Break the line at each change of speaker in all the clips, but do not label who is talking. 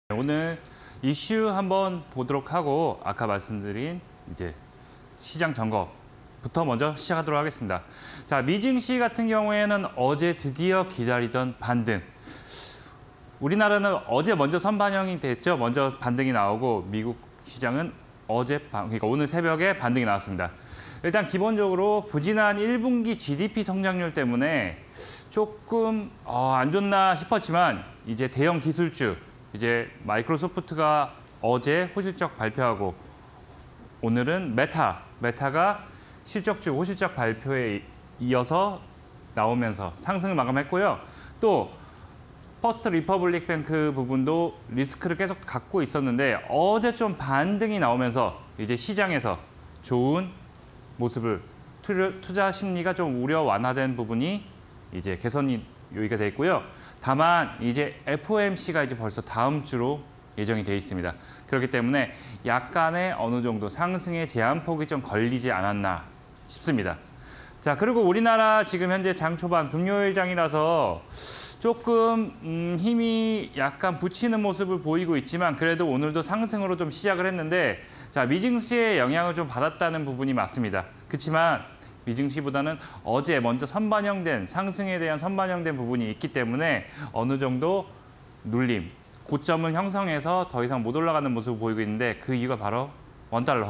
오늘 이슈 한번 보도록 하고 아까 말씀드린 이제 시장 점검부터 먼저 시작하도록 하겠습니다. 자, 미증시 같은 경우에는 어제 드디어 기다리던 반등. 우리나라는 어제 먼저 선반영이 됐죠. 먼저 반등이 나오고 미국 시장은 그러니까 오늘 새벽에 반등이 나왔습니다. 일단 기본적으로 부진한 1분기 GDP 성장률 때문에 조금 안 좋나 싶었지만 이제 대형 기술주 이제 마이크로소프트가 어제 호실적 발표하고 오늘은 메타가 실적주 호실적 발표에 이어서 나오면서 상승을 마감했고요. 또 퍼스트 리퍼블릭 뱅크 부분도 리스크를 계속 갖고 있었는데 어제 좀 반등이 나오면서 이제 시장에서 좋은 모습을 투자 심리가 좀 우려 완화된 부분이 이제 개선이 요기가 돼 있고요. 다만 이제 FOMC가 이제 벌써 다음 주로 예정이 돼 있습니다. 그렇기 때문에 약간의 어느 정도 상승의 제한폭이 좀 걸리지 않았나 싶습니다. 자, 그리고 우리나라 지금 현재 장 초반 금요일장이라서 조금 힘이 약간 붙이는 모습을 보이고 있지만 그래도 오늘도 상승으로 좀 시작을 했는데 자, 미증시의 영향을 좀 받았다는 부분이 맞습니다. 그렇지만 미증시보다는 어제 먼저 선반영된 상승에 대한 선반영된 부분이 있기 때문에 어느 정도 눌림, 고점을 형성해서 더 이상 못 올라가는 모습을 보이고 있는데 그 이유가 바로 원달러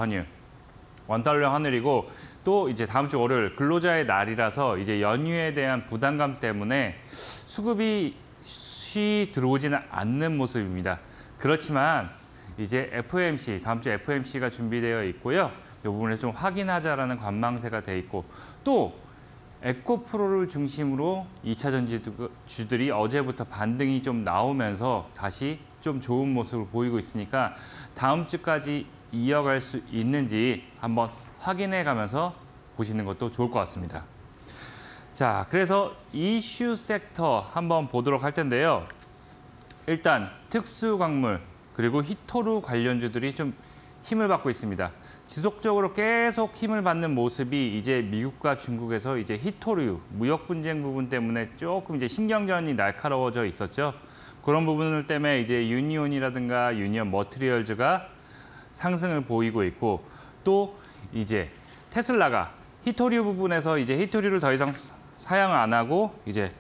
환율이고 또 이제 다음 주 월요일 근로자의 날이라서 이제 연휴에 대한 부담감 때문에 수급이 들어오지는 않는 모습입니다. 그렇지만 이제 FOMC, 다음 주 FOMC가 준비되어 있고요. 이 부분을 좀 확인하자라는 관망세가 돼 있고 또 에코프로를 중심으로 2차 전지주들이 어제부터 반등이 좀 나오면서 다시 좀 좋은 모습을 보이고 있으니까 다음 주까지 이어갈 수 있는지 한번 확인해 가면서 보시는 것도 좋을 것 같습니다. 자, 그래서 이슈 섹터 한번 보도록 할 텐데요. 일단 특수광물 그리고 히토류 관련주들이 좀 힘을 받고 있습니다. 지속적으로 계속 힘을 받는 모습이 이제 미국과 중국에서 이제 히토류, 무역 분쟁 부분 때문에 조금 이제 신경전이 날카로워져 있었죠. 그런 부분들 때문에 이제 유니온이라든가 유니온 머티리얼즈가 상승을 보이고 있고 또 이제 테슬라가 히토류 부분에서 이제 히토류를 더 이상 사용을 안 하고 이제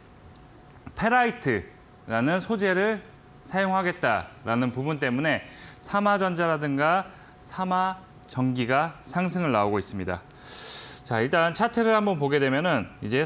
페라이트라는 소재를 사용하겠다라는 부분 때문에 삼화전자라든가 삼화전기가 상승을 나오고 있습니다. 자, 일단 차트를 한번 보게 되면은 이제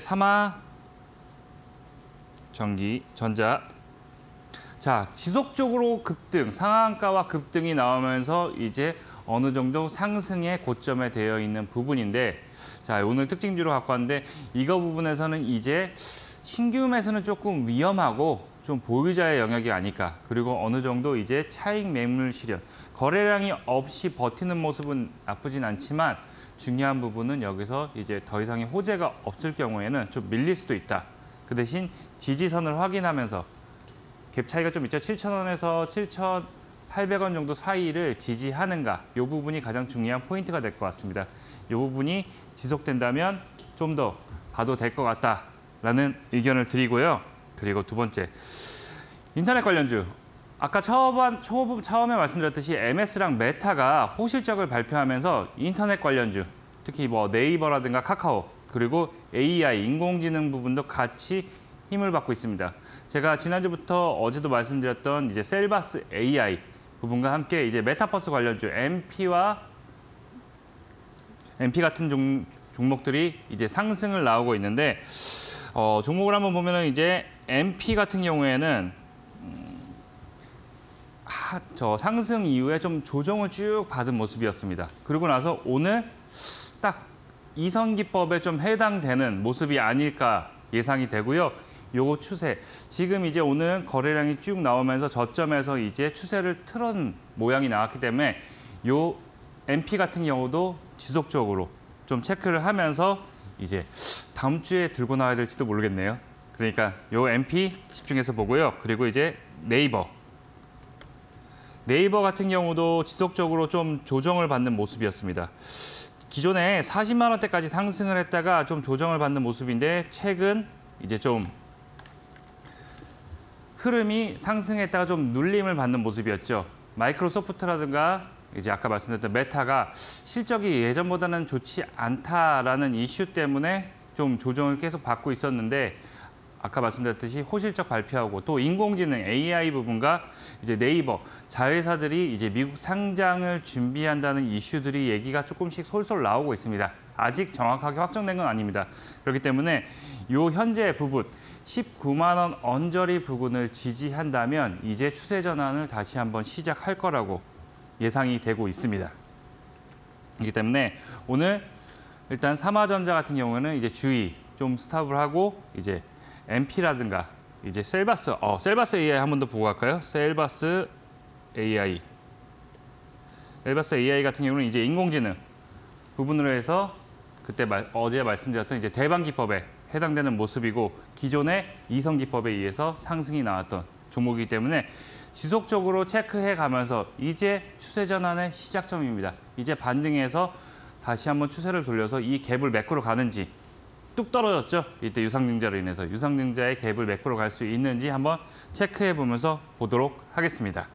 삼화전자 자, 지속적으로 급등, 상한가와 급등이 나오면서 이제 어느 정도 상승의 고점에 되어 있는 부분인데 자, 오늘 특징주로 갖고 왔는데 이거 부분에서는 이제 신규 매수는 조금 위험하고 좀 보유자의 영역이 아닐까. 그리고 어느 정도 이제 차익 매물 실현, 거래량이 없이 버티는 모습은 나쁘진 않지만 중요한 부분은 여기서 이제 더 이상의 호재가 없을 경우에는 좀 밀릴 수도 있다. 그 대신 지지선을 확인하면서 갭 차이가 좀 있죠. 7,000원에서 7,800원 정도 사이를 지지하는가. 이 부분이 가장 중요한 포인트가 될 것 같습니다. 이 부분이 지속된다면 좀 더 봐도 될 것 같다라는 의견을 드리고요. 그리고 두 번째, 인터넷 관련주. 아까 처음에 말씀드렸듯이 MS랑 메타가 호실적을 발표하면서 인터넷 관련주, 특히 뭐 네이버라든가 카카오, 그리고 AI, 인공지능 부분도 같이 힘을 받고 있습니다. 제가 지난주부터 어제도 말씀드렸던 이제 셀바스 AI 부분과 함께 이제 메타버스 관련주, MP 같은 종목들이 이제 상승을 나오고 있는데 종목을 한번 보면은 이제 MP 같은 경우에는 저 상승 이후에 좀 조정을 쭉 받은 모습이었습니다. 그리고 나서 오늘 딱 이선기법에 좀 해당되는 모습이 아닐까 예상이 되고요. 요거 추세, 지금 이제 오늘 거래량이 쭉 나오면서 저점에서 이제 추세를 틀은 모양이 나왔기 때문에 요 MP 같은 경우도 지속적으로 좀 체크를 하면서 이제 다음 주에 들고 나와야 될지도 모르겠네요. 그러니까 요 MP 집중해서 보고요. 그리고 이제 네이버 같은 경우도 지속적으로 좀 조정을 받는 모습이었습니다. 기존에 40만 원대까지 상승을 했다가 좀 조정을 받는 모습인데 최근 이제 좀 흐름이 상승했다가 좀 눌림을 받는 모습이었죠. 마이크로소프트라든가 이제 아까 말씀드렸던 메타가 실적이 예전보다는 좋지 않다라는 이슈 때문에 좀 조정을 계속 받고 있었는데 아까 말씀드렸듯이 호실적 발표하고 또 인공지능 AI 부분과 이제 네이버 자회사들이 이제 미국 상장을 준비한다는 이슈들이 얘기가 조금씩 솔솔 나오고 있습니다. 아직 정확하게 확정된 건 아닙니다. 그렇기 때문에 요 현재 부분 19만 원 언저리 부분을 지지한다면 이제 추세 전환을 다시 한번 시작할 거라고 예상이 되고 있습니다. 그렇기 때문에 오늘 일단 삼화전자 같은 경우는 이제 주의 좀 스탑을 하고 이제 MP라든가 이제 셀바스 AI 한 번 더 보고 갈까요? 셀바스 AI 같은 경우는 이제 인공지능 부분으로 해서 그때 어제 말씀드렸던 이제 대방 기법에 해당되는 모습이고 기존의 이성 기법에 의해서 상승이 나왔던 종목이기 때문에 지속적으로 체크해 가면서 이제 추세 전환의 시작점입니다. 이제 반등해서 다시 한번 추세를 돌려서 이 갭을 메꾸러 가는지 뚝 떨어졌죠. 이때 유상증자로 인해서 유상증자의 갭을 메꾸러 갈 수 있는지 한번 체크해 보면서 보도록 하겠습니다.